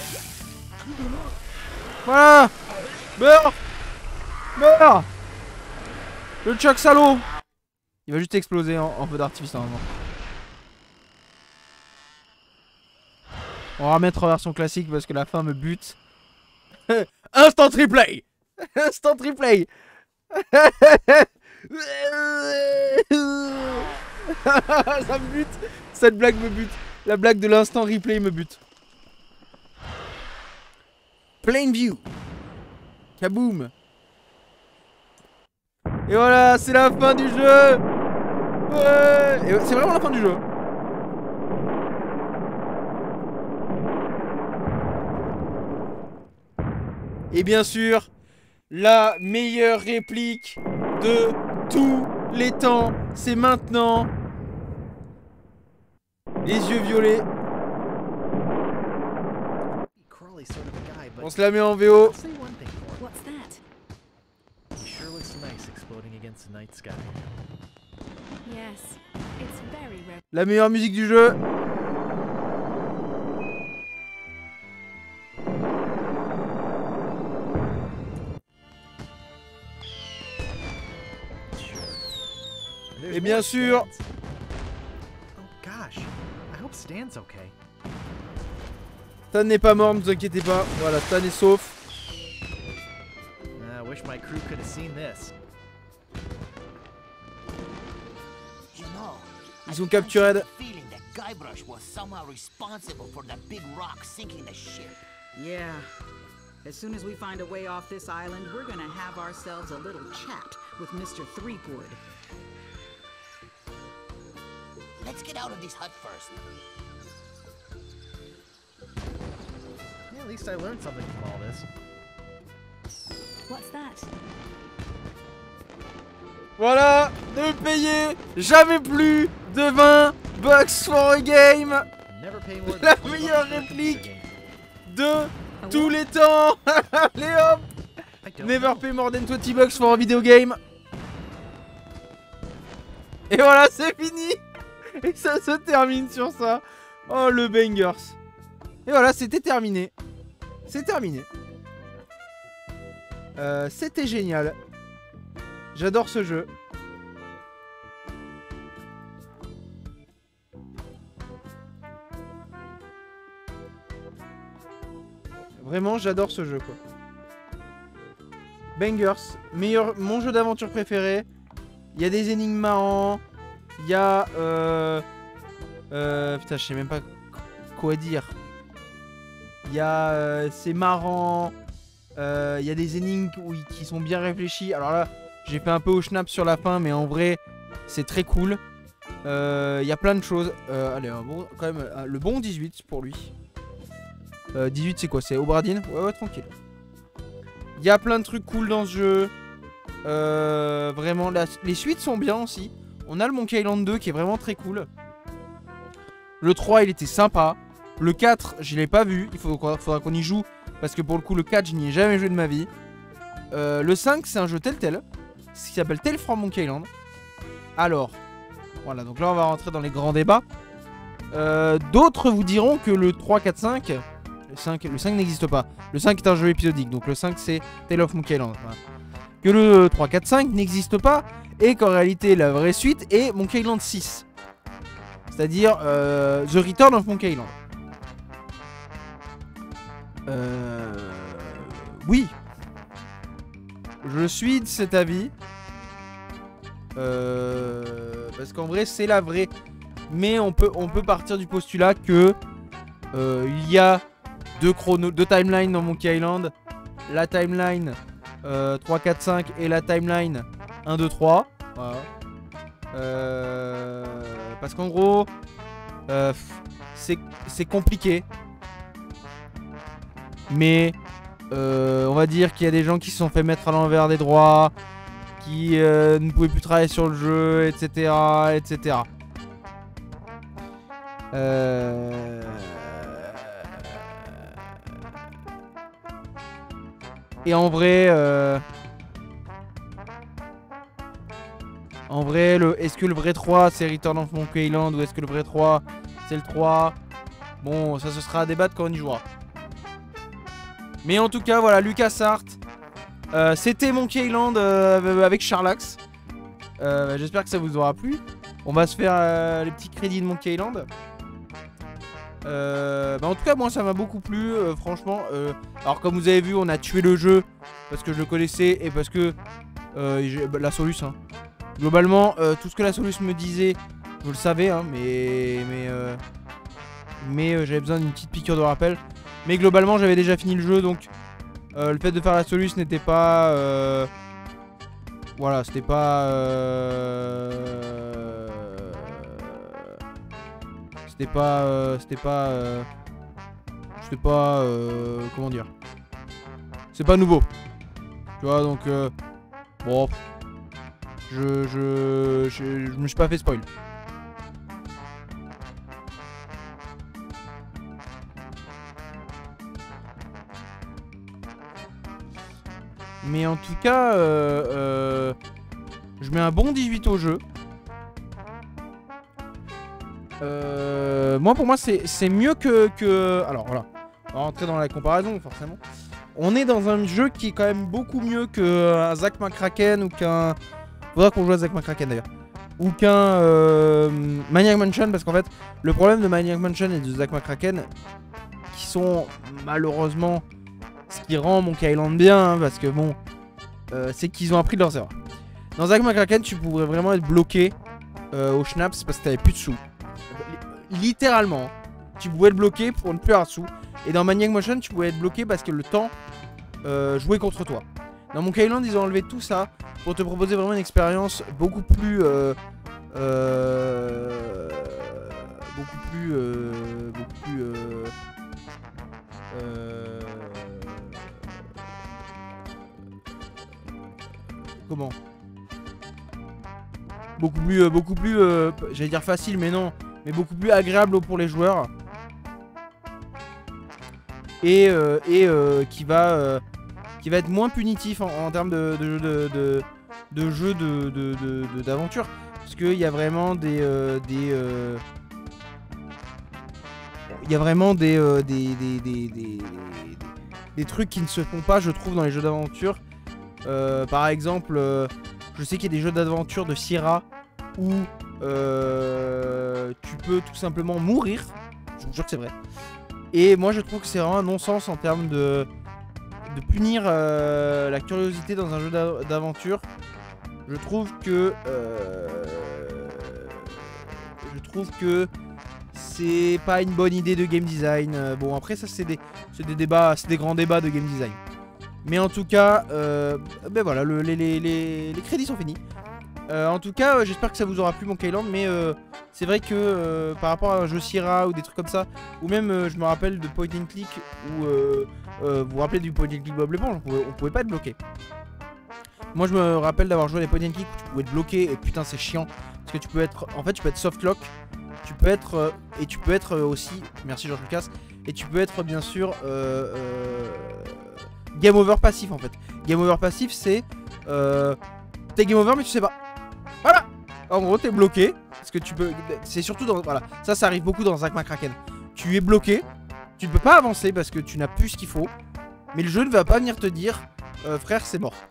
Voilà. Meurs. Meurs. Le Chuck salaud. Il va juste exploser en, en feu d'artifice normalement. On va remettre en version classique parce que la fin me bute. Instant replay. Instant replay. Ça me bute. Cette blague me bute. La blague de l'instant replay me bute. Plain view. Kaboom. Et voilà, c'est la fin du jeu. Ouais. Et c'est vraiment la fin du jeu. Et bien sûr, la meilleure réplique de tous les temps, c'est maintenant. Les yeux violets. On se la met en V O. What's that? He sure looks nice exploding against the night sky. Yes, it's very rare. La meilleure musique du jeu. Et bien sûr. Oh gosh, I hope Stan's okay. Stan n'est pas mort, ne vous inquiétez pas. Voilà, Stan est sauf. I wish my crew could have seen this. You know, Ils ont capturé. feeling that Guybrush was somehow responsible for that big rock sinking the ship. Yeah. As soon as we find a way off this island, we're gonna have ourselves a little chat with Mister Threepwood. Let's get out of this hut first. Yeah, at least I learned something from all this. What's that? Voilà, ne payez jamais plus de vingt bucks for a game. La meilleure réplique de tous les temps. Allez hop. Never pay more than twenty bucks for a video game. Et voilà, c'est fini. Et ça se termine sur ça. Oh, le bangers. Et voilà, c'était terminé. C'est terminé. Euh, c'était génial. J'adore ce jeu. Vraiment, j'adore ce jeu, quoi. Bangers, meilleur, mon jeu d'aventure préféré. Il y a des énigmes marrants. Il y a... Euh, euh, putain, je sais même pas quoi dire. Il y a... Euh, c'est marrant. Euh, il y a des énigmes où, qui sont bien réfléchies. Alors là, j'ai fait un peu au schnapp sur la fin, mais en vrai, c'est très cool. Euh, il y a plein de choses. Euh, allez, un bon, quand même, le bon dix-huit pour lui. Euh, dix-huit, c'est quoi? C'est Obradine? Ouais, ouais, tranquille. Il y a plein de trucs cool dans ce jeu. Euh, vraiment, la, les suites sont bien aussi. On a le Monkey Island deux qui est vraiment très cool. Le trois, il était sympa. Le quatre, je l'ai pas vu. Il faudra, faudra qu'on y joue. Parce que pour le coup, le quatre, je n'y ai jamais joué de ma vie. Euh, le cinq, c'est un jeu Telltale. Ce qui s'appelle Tales from Monkey Island. Alors, voilà, donc là, on va rentrer dans les grands débats. Euh, D'autres vous diront que le trois, quatre, cinq... Le cinq, le cinq n'existe pas. Le cinq est un jeu épisodique. Donc le cinq, c'est Tale of Monkey Island. Voilà. Que le trois, quatre, cinq n'existe pas. Et qu'en réalité, la vraie suite est Monkey Island six. C'est-à-dire euh, The Return of Monkey Island. Euh... Oui. Je suis de cet avis. Euh... Parce qu'en vrai, c'est la vraie. Mais on peut, on peut partir du postulat que euh, il y a deux, chrono, deux timelines dans Monkey Island. La timeline euh, trois, quatre, cinq et la timeline un, deux, trois. Voilà. Euh... Parce qu'en gros, euh, c'est compliqué. Mais euh, on va dire qu'il y a des gens qui se sont fait mettre à l'envers des droits, qui euh, ne pouvaient plus travailler sur le jeu, et cetera, et cetera. Euh... Et en vrai, euh... en vrai, le... est-ce que le vrai trois c'est Return of Monkey Island ou est-ce que le vrai trois c'est le trois? Bon, ça ce sera à débattre quand on y jouera. Mais en tout cas, voilà, LucasArts, euh, c'était Monkey Island euh, avec Charlax. Euh, J'espère que ça vous aura plu. On va se faire euh, les petits crédits de Monkey Island. Euh, bah en tout cas, moi ça m'a beaucoup plu, euh, franchement. Euh, alors, comme vous avez vu, on a tué le jeu parce que je le connaissais et parce que euh, bah, la Solus, hein. Globalement, euh, tout ce que la Solus me disait, je le savais, hein, mais mais euh, mais euh, j'avais besoin d'une petite piqûre de rappel. Mais globalement, j'avais déjà fini le jeu, donc euh, le fait de faire la Solus n'était pas... Euh, voilà, c'était pas... Euh, c'était pas... Euh, c'était pas... Euh, c'était pas... Euh, comment dire? C'est pas nouveau. Tu vois, donc... Euh, bon... Je, je, je, je me suis pas fait spoil. Mais en tout cas, euh, euh, je mets un bon dix-huit au jeu. Euh, moi, pour moi, c'est mieux que, que... Alors, voilà. On va rentrer dans la comparaison, forcément. On est dans un jeu qui est quand même beaucoup mieux qu'un Zack McCracken ou qu'un... Faudra qu'on joue à Zack McCracken, d'ailleurs. Ou qu'un euh, Maniac Mansion, parce qu'en fait, le problème de Maniac Mansion et de Zack McCracken, qui sont malheureusement... Ce qui rend Monkey Island bien, hein, parce que bon, euh, c'est qu'ils ont appris de leurs erreurs. Dans Zack McCracken, tu pourrais vraiment être bloqué euh, au Schnaps parce que t'avais plus de sous. Littéralement, tu pouvais être bloqué pour ne plus avoir de sous. Et dans Maniac Mansion, tu pouvais être bloqué parce que le temps euh, jouait contre toi. Dans Monkey Island, ils ont enlevé tout ça pour te proposer vraiment une expérience beaucoup plus... Euh, euh, beaucoup plus... Euh, beaucoup plus... Euh, euh, Comment? Beaucoup plus, euh, beaucoup plus, euh, j'allais dire facile, mais non, mais beaucoup plus agréable pour les joueurs. Et, euh, et euh, qui va, euh, qui va être moins punitif en, en termes de, de, de, de, de jeu de, de, de, de, d'aventure, parce qu'il y a vraiment des, euh, des, euh, il y a vraiment des, euh, des, des, des, des, des, des trucs qui ne se font pas, je trouve, dans les jeux d'aventure. Euh, par exemple, euh, je sais qu'il y a des jeux d'aventure de Sierra où euh, tu peux tout simplement mourir. Je vous jure que c'est vrai. Et moi je trouve que c'est vraiment un non-sens en termes de, de punir euh, la curiosité dans un jeu d'aventure. Je trouve que euh, je trouve que c'est pas une bonne idée de game design. Bon, après ça c'est des, des débats, c'est des grands débats de game design. Mais en tout cas, euh, ben voilà, le, les, les, les, les crédits sont finis. Euh, en tout cas, euh, j'espère que ça vous aura plu mon Keyland, mais euh, c'est vrai que euh, par rapport à un jeu Sierra ou des trucs comme ça, ou même euh, je me rappelle de Point and Click, où euh, euh, vous vous rappelez du Point and Click Bob l'éponge, on pouvait, on pouvait pas être bloqué. Moi je me rappelle d'avoir joué à des Point and Click où tu pouvais être bloqué, et putain c'est chiant, parce que tu peux être, en fait tu peux être soft lock, tu peux être, euh, et tu peux être euh, aussi, merci Georges Lucas, et tu peux être bien sûr euh, euh, game over passif en fait. Game over passif c'est, euh, t'es game over mais tu sais pas. Voilà. En gros t'es bloqué parce que tu peux. C'est surtout dans. Voilà. Ça ça arrive beaucoup dans Zack McCracken. Tu es bloqué. Tu ne peux pas avancer parce que tu n'as plus ce qu'il faut. Mais le jeu ne va pas venir te dire euh, frère c'est mort.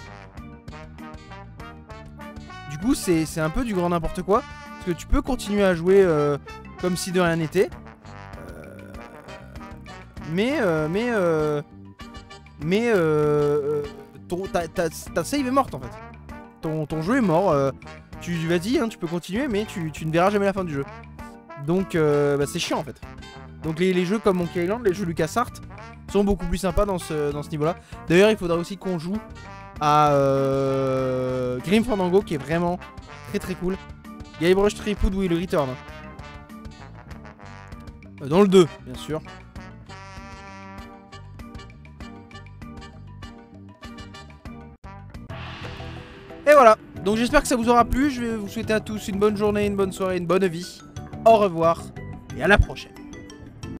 Du coup c'est un peu du grand n'importe quoi. Parce que tu peux continuer à jouer euh, comme si de rien n'était. Euh, mais euh, mais euh, Mais euh, ton, ta, ta, ta save est morte en fait. Ton, ton jeu est mort, euh, tu vas-y, hein, tu peux continuer, mais tu, tu ne verras jamais la fin du jeu. Donc euh, bah, c'est chiant en fait. Donc les, les jeux comme Monkey Island, les jeux LucasArts sont beaucoup plus sympas dans ce, dans ce niveau-là. D'ailleurs, il faudra aussi qu'on joue à euh, Grim Fandango, qui est vraiment très très cool. Guybrush Threepwood Will Return. Euh, dans le deux, bien sûr. Et voilà, donc j'espère que ça vous aura plu, je vais vous souhaiter à tous une bonne journée, une bonne soirée, une bonne vie. Au revoir et à la prochaine.